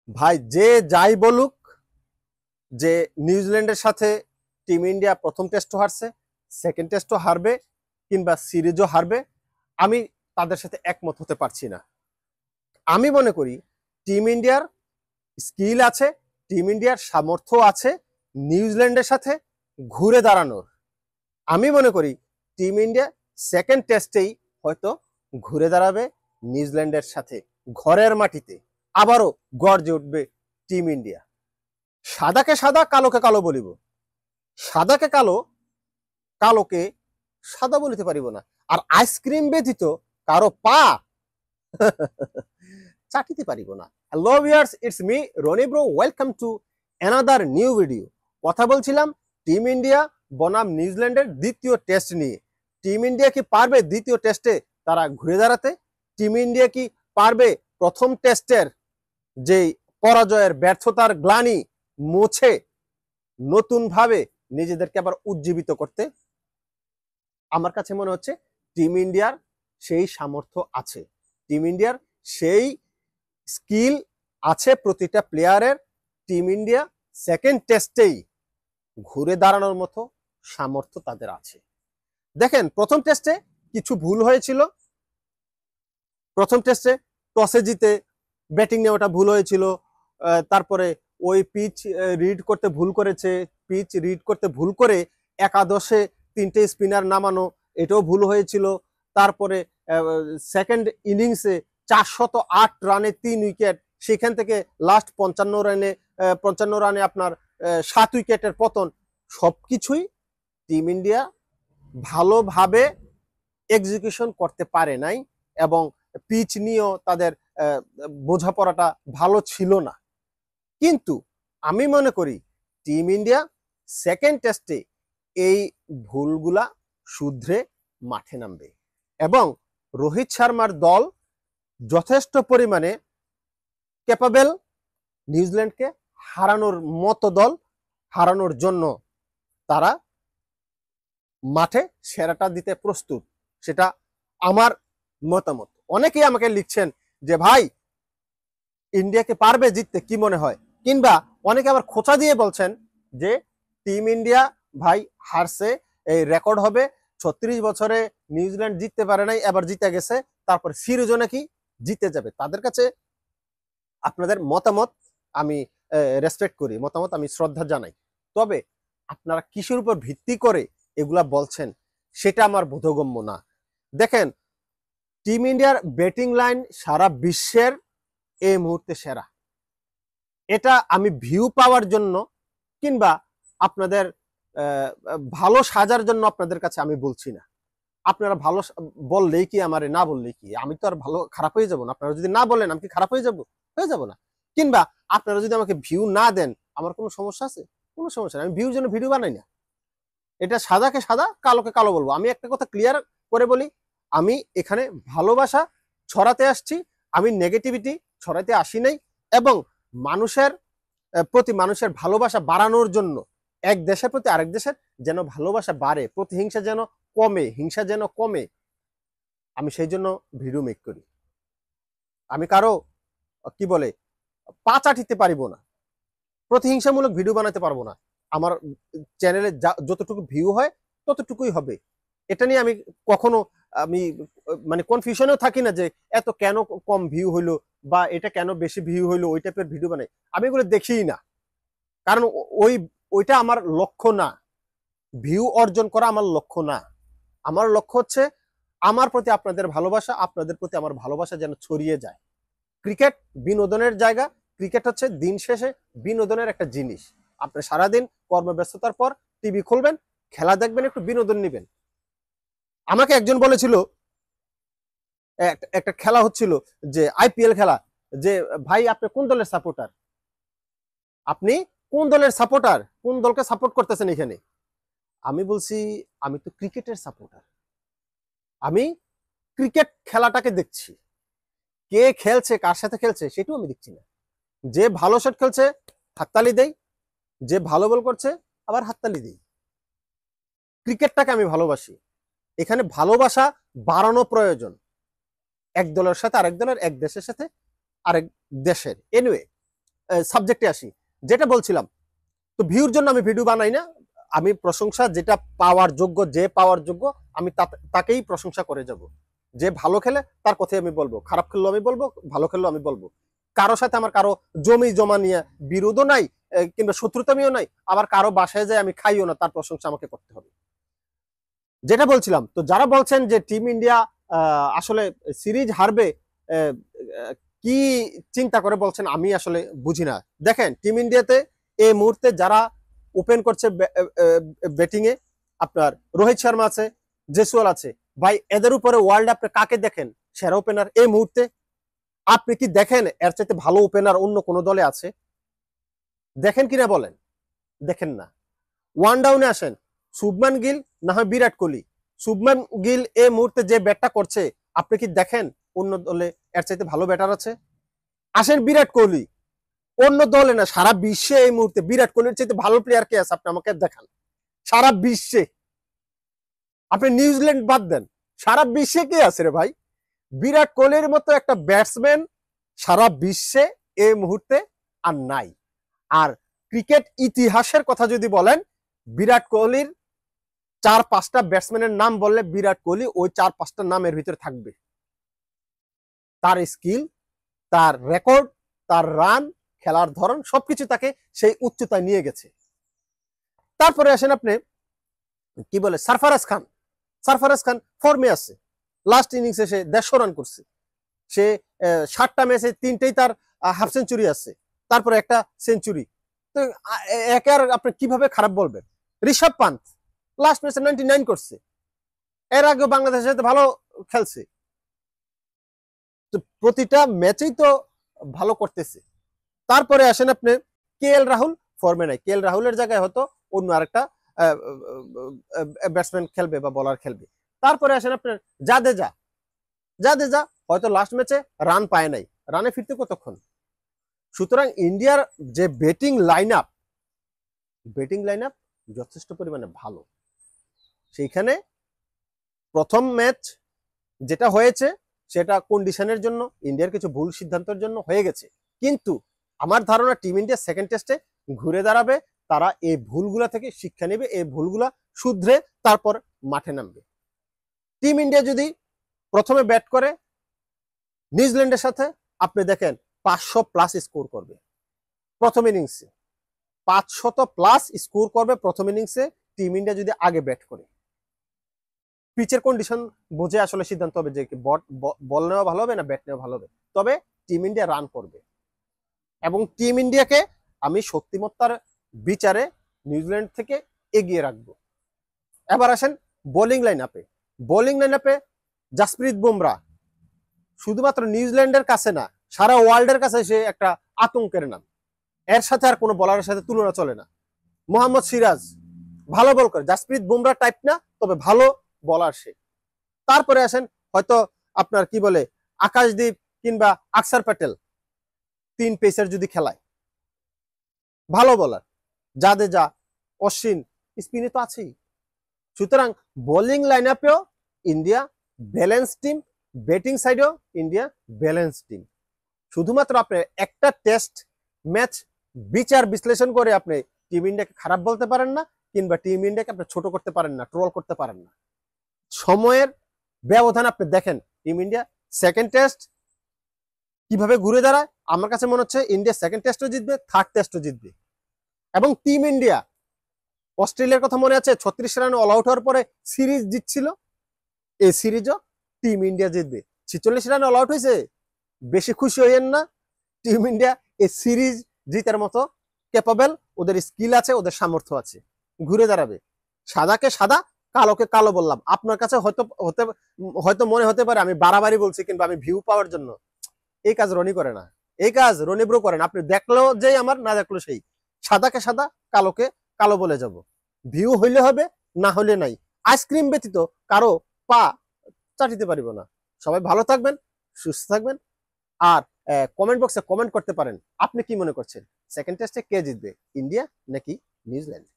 ভাই যে যাই বলুক যে নিউজিল্যান্ডের সাথে টিম ইন্ডিয়া প্রথম টেস্টও হারছে, সেকেন্ড টেস্টও হারবে কিংবা সিরিজও হারবে, আমি তাদের সাথে একমত হতে পারছি না। আমি মনে করি টিম ইন্ডিয়ার স্কিল আছে, টিম ইন্ডিয়ার সামর্থ্য আছে নিউজিল্যান্ডের সাথে ঘুরে দাঁড়ানোর। আমি মনে করি টিম ইন্ডিয়া সেকেন্ড টেস্টেই হয়তো ঘুরে দাঁড়াবে নিউজিল্যান্ডের সাথে ঘরের মাটিতে, আবারও গর্জে উঠবে টিম ইন্ডিয়া। সাদাকে সাদা কালোকে কালো বলিব, সাদাকে কালো কালোকে সাদা বলিতে পারিব না, আর আইসক্রিম ব্যতীত কারো পা চাটিতে পারিব না। Hello viewers, it's me Ronibro, welcome to another new video. কথা বলছিলাম টিম ইন্ডিয়া বনাম নিউজিল্যান্ডের দ্বিতীয় টেস্ট নিয়ে। টিম ইন্ডিয়া কি পারবে দ্বিতীয় টেস্টে তারা ঘুরে দাঁড়াতে? টিম ইন্ডিয়া কি পারবে প্রথম টেস্টের যে পরাজয়ের ব্যর্থতার গ্লানি মুছে নতুনভাবে নিজেদেরকে আবার উজ্জীবিত করতে? আমার কাছে মনে হচ্ছে টিম ইন্ডিয়ার সেই সামর্থ্য আছে, টিম ইন্ডিয়ার সেই স্কিল আছে প্রতিটা প্লেয়ারের। টিম ইন্ডিয়া সেকেন্ড টেস্টেই ঘুরে দাঁড়ানোর মতো সামর্থ্য তাদের আছে। দেখেন, প্রথম টেস্টে কিছু ভুল হয়েছিল। প্রথম টেস্টে টসে জিতে ব্যাটিং নেওয়াটা ভুল হয়েছিল, তারপরে ওই পিচ রিড করতে ভুল করেছে, পিচ রিড করতে ভুল করে একাদশে তিনটে স্পিনার নামানো, এটাও ভুল হয়েছিল। তারপরে সেকেন্ড ইনিংসে 408 রানে 3 উইকেট, সেখান থেকে লাস্ট 55 রানে আপনার 7 উইকেটের পতন। সবকিছুই টিম ইন্ডিয়া ভালোভাবে এক্সিকিউশন করতে পারে নাই, এবং পিচ নিয়েও তাদের বোঝাপড়াটা ভালো ছিল না। কিন্তু আমি মনে করি টিম ইন্ডিয়া সেকেন্ড টেস্টে এই ভুলগুলা শুধরে মাঠে নামবে, এবং রোহিত শর্মার দল যথেষ্ট পরিমাণে ক্যাপাবেল নিউজিল্যান্ডকে হারানোর মতো দল। হারানোর জন্য তারা মাঠে সেরাটা দিতে প্রস্তুত, সেটা আমার মতামত। অনেকেই আমাকে লিখছেন যে ভাই ইন্ডিয়াকে পারবে জিততে, কি মনে হয়? কিংবা অনেকে আবার খোঁচা দিয়ে বলছেন যে টিম ইন্ডিয়া ভাই হারছে, এই রেকর্ড হবে, 36 বছরে নিউজিল্যান্ড জিততে পারে নাই, এবার জিতে গেছে, তারপর সিরিজও নাকি জিতে যাবে। তাদের কাছে আপনাদের মতামত আমি রেসপেক্ট করি, মতামত আমি শ্রদ্ধা জানাই, তবে আপনারা কিসের উপর ভিত্তি করে এগুলা বলছেন সেটা আমার বোধগম্য না। দেখেন, টিম ইন্ডিয়ার ব্যাটিং লাইন সারা বিশ্বের এই মুহূর্তে সেরা। এটা আমি ভিউ পাওয়ার জন্য কিংবা আপনাদের ভালো সাজার জন্য আপনাদের কাছে আমি বলছি না। আপনারা ভালো বললেই কি, আমারে না বললেই কি, আমি তো আর ভালো খারাপ হয়ে যাব না। আপনারা যদি না বলেন আমি কি খারাপ হয়ে যাব না? কিংবা আপনারা যদি আমাকে ভিউ না দেন আমার কোনো সমস্যা আছে? কোনো সমস্যা নেই, আমি ভিউর জন্য ভিডিও বানাই না। এটা সাদাকে সাদা কালোকে কালো বলবো। আমি একটা কথা ক্লিয়ার করে বলি, আমি এখানে ভালোবাসা ছড়াতে আসছি, আমি নেগেটিভিটি ছড়াতে আসি নাই। এবং মানুষের প্রতি মানুষের ভালোবাসা বাড়ানোর জন্য, এক দেশের প্রতি আরেক দেশের যেন ভালোবাসা বাড়ে, প্রতিহিংসা যেন কমে, হিংসা যেন কমে, আমি সেই জন্য ভিডিও মেক করি। আমি কারো কি বলে পা চাটিতে পারিব না, প্রতিহিংসামূলক ভিডিও বানাতে পারবো না। আমার চ্যানেলে যতটুকু ভিউ হয় ততটুকুই হবে। এটা নিয়ে আমি কখনো আমি মানে কনফিউশনেও থাকি না যে এত কেন কম ভিউ হইলো বা এটা কেন বেশি ভিউ হইলো, ওই টাইপের ভিডিও বানাই আমি, এগুলো দেখিই না। কারণ ওইটা আমার লক্ষ্য না, ভিউ অর্জন করা আমার লক্ষ্য না। আমার লক্ষ্য হচ্ছে আমার প্রতি আপনাদের ভালোবাসা, আপনাদের প্রতি আমার ভালোবাসা যেন ছড়িয়ে যায়। ক্রিকেট বিনোদনের জায়গা, ক্রিকেট হচ্ছে দিন শেষে বিনোদনের একটা জিনিস। আপনি সারাদিন কর্মব্যস্ততার পর টিভি খুলবেন, খেলা দেখবেন, একটু বিনোদন নেবেন। আমাকে একজন বলেছিল, একটা খেলা হচ্ছিল যে আইপিএল খেলা, যে ভাই আপনি কোন দলের সাপোর্টার? আপনি কোন দলের সাপোর্টার? কোন দলকে সাপোর্ট করতেছেন এখানে? আমি বলছি আমি তো ক্রিকেটের সাপোর্টার, আমি ক্রিকেট খেলাটাকে দেখছি, কে খেলছে কার সাথে খেলছে সেটাও আমি দেখছি না। যে ভালো শট খেলছে হাততালি দেই, যে ভালো বল করছে আবার হাততালি দেই। ক্রিকেটটাকে আমি ভালোবাসি। এখানে ভালোবাসা বাড়ানো প্রয়োজন, এক দলের সাথে আরেক দলের, এক দেশের সাথে আরেক দেশের। এনিওয়ে, সাবজেক্টে আসি, যেটা বলছিলাম, তো ভিউর জন্য আমি ভিডিও বানাই না, আমি প্রশংসা যেটা পাওয়ার যোগ্য, যে পাওয়ার যোগ্য আমি তাকেই প্রশংসা করে যাব। যে ভালো খেলে তার কথাই আমি বলবো, খারাপ খেললেও আমি বলবো, ভালো খেললেও আমি বলবো। কারো সাথে আমার কারো জমি জমা নিয়ে বিরোধও নাই, কিংবা শত্রুতামিও নাই, আবার কারো বাসায় যায় আমি খাইও না, তার প্রশংসা আমাকে করতে হবে। যেটা বলছিলাম, তো যারা বলছেন যে টিম ইন্ডিয়া আসলে সিরিজ হারবে, কি চিন্তা করে বলছেন আমি আসলে বুঝি না। দেখেন, টিম ইন্ডিয়াতে এই মুহূর্তে যারা ওপেন করছে ব্যাটিং এ, আপনার রোহিত শর্মা আছে, জেসওয়াল আছে, ভাই এদের উপরে ওয়ার্ল্ড আপনি কাকে দেখেন সেরা ওপেনার এই মুহূর্তে? আপনি কি দেখেন এর চাইতে ভালো ওপেনার অন্য কোন দলে আছে? দেখেন কিনা বলেন, দেখেন না। ওয়ান ডাউনে আসেন, শুভমান গিল না হয় বিরাট কোহলি। শুভমান গিল এই মুহূর্তে যে ব্যাটটা করছে, আপনি কি দেখেন অন্য দলে এর চাইতে ভালো ব্যাটার আছে? আসেন বিরাট কোহলি, অন্য দলে না, সারা বিশ্বে এই মুহূর্তে বিরাট কোহলির চাইতে ভালো প্লেয়ার কে আছে আপনি আমাকে দেখান। সারা বিশ্বে, আপনি নিউজিল্যান্ড বাদ দেন, সারা বিশ্বে কে আছে রে ভাই? বিরাট কোহলির মতো একটা ব্যাটসম্যান সারা বিশ্বে এই মুহূর্তে আর নাই। আর ক্রিকেট ইতিহাসের কথা যদি বলেন, বিরাট কোহলির 4-5টা ব্যাটসম্যানের নাম বললে বিরাট কোহলি ওই 4-5টা নামের ভিতরে থাকবে। তার স্কিল, তার রেকর্ড, তার রান, খেলার ধরন সবকিছু তাকে সেই উচ্চতায় নিয়ে গেছে। তারপরে আসেন আপনি কি বলে সারফারাজ খান। সারফারাজ খান ফর্মে আছে, লাস্ট ইনিংসে সে 150 রান করছে। সে 60টা ম্যাচে 3টেই তার হাফ সেঞ্চুরি আছে, তারপরে একটা সেঞ্চুরি। তো একে আর আপনি কিভাবে খারাপ বলবেন? ঋষভ পান্ত লাস্ট ম্যাচে 99 করছে, এর আগে বাংলাদেশের সাথে ভালো খেলছে, তো প্রতিটা ম্যাচেই তো ভালো করতেছে। তারপরে আসেন আপনি কে এল রাহুল, ফর্মে নাই। কে এল রাহুলের জায়গায় হয়তো অন্য আরেকটা ব্যাটসম্যান খেলবে বা বলার খেলবে। তারপরে আসেন আপনার জাদেজা। জাদেজা হয়তো লাস্ট ম্যাচে রান পায় নাই, রানে ফিরতে কতক্ষণ? সুতরাং ইন্ডিয়ার যে ব্যাটিং লাইন আপ যথেষ্ট পরিমাণে ভালো। সেইখানে প্রথম ম্যাচ যেটা হয়েছে সেটা কন্ডিশনের জন্য, ইন্ডিয়ার কিছু ভুল সিদ্ধান্তের জন্য হয়ে গেছে, কিন্তু আমার ধারণা টিম ইন্ডিয়া সেকেন্ড টেস্টে ঘুরে দাঁড়াবে। তারা এই ভুলগুলা থেকে শিক্ষা নেবে, এই ভুলগুলা শুধরে তারপর মাঠে নামবে। টিম ইন্ডিয়া যদি প্রথমে ব্যাট করে নিউজিল্যান্ডের সাথে, আপনি দেখেন 500+ স্কোর করবে প্রথম ইনিংসে, 500+ স্কোর করবে প্রথম ইনিংসে টিম ইন্ডিয়া যদি আগে ব্যাট করে। পিচের কন্ডিশন বুঝে আসলে সিদ্ধান্ত হবে যে বল নেওয়া ভালো হবে না ব্যাট নেওয়া ভালো হবে। তবে টিম ইন্ডিয়া রান করবে, এবং টিম ইন্ডিয়াকে আমি শক্তিমত্তার বিচারে নিউজিল্যান্ড থেকে এগিয়ে রাখবো। এবার আসেন বোলিং লাইন আপে জাসপ্রীত বুমরা শুধুমাত্র নিউজিল্যান্ডের কাছে না, সারা ওয়ার্ল্ডের কাছে সে একটা আতঙ্কের নাম। এর সাথে আর কোনো বলারের সাথে তুলনা চলে না। মোহাম্মদ সিরাজ ভালো বল করে, জাসপ্রীত বুমরা টাইপ না, তবে ভালো বলার সে। তারপরে আসেন হয়তো আপনার কি বলে আকাশদীপ কিংবা আকসার প্যাটেল, 3 পেসার যদি খেলায়, ভালো বলার। জাদেজা, অশ্বিন, স্পিনে তো আছেই। সুতরাং বোলিং লাইন আপেও ইন্ডিয়া ব্যালেন্স টিম, ব্যাটিং সাইডেও ইন্ডিয়া ব্যালেন্স টিম। শুধুমাত্র আপনি একটা টেস্ট ম্যাচ বিচার বিশ্লেষণ করে আপনি টিম ইন্ডিয়াকে খারাপ বলতে পারেন না, কিংবা টিম ইন্ডিয়াকে আপনি ছোট করতে পারেন না, ট্রোল করতে পারেন না। সময়ের ব্যবধান আপনি দেখেন, টিম ইন্ডিয়া সেকেন্ড টেস্ট কিভাবে ঘুরে দাঁড়ায়। আমার কাছে মনে হচ্ছে ইন্ডিয়া সেকেন্ড টেস্টও জিতবে, থার্ড টেস্টও জিতবে। এবং টিম ইন্ডিয়া অস্ট্রেলিয়ার কথা মনে আছে, 36 রানে অল আউট হওয়ার পরে সিরিজ জিতছিল, এই সিরিজও টিম ইন্ডিয়া জিতবে। 46 রানে অল আউট হয়েছে, বেশি খুশি হইয়েন না। টিম ইন্ডিয়া এই সিরিজ জিতার মতো ক্যাপাবেল, ওদের স্কিল আছে, ওদের সামর্থ্য আছে, ঘুরে দাঁড়াবে। সাদাকে সাদা, কালোকে কালো বললাম, আপনার কাছে হয়তো মনে হতে পারে আমি বাড়াবাড়ি বলছি কিংবা আমি ভিউ পাওয়ার জন্য। এই কাজ রনি করে না, এই কাজ রনিব্রো করেন। আপনি দেখলেও যেই আমার, না দেখলো সেই। সাদাকে সাদা, কালোকে কালো বলে যাব। ভিউ হইলে হবে, না হলে নাই। আইসক্রিম ব্যতীত কারো পা চাটিতে পারিব না। সবাই ভালো থাকবেন, সুস্থ থাকবেন, আর কমেন্ট বক্সে কমেন্ট করতে পারেন আপনি কি মনে করছেন সেকেন্ড টেস্টে কে জিতবে, ইন্ডিয়া নাকি নিউজিল্যান্ড।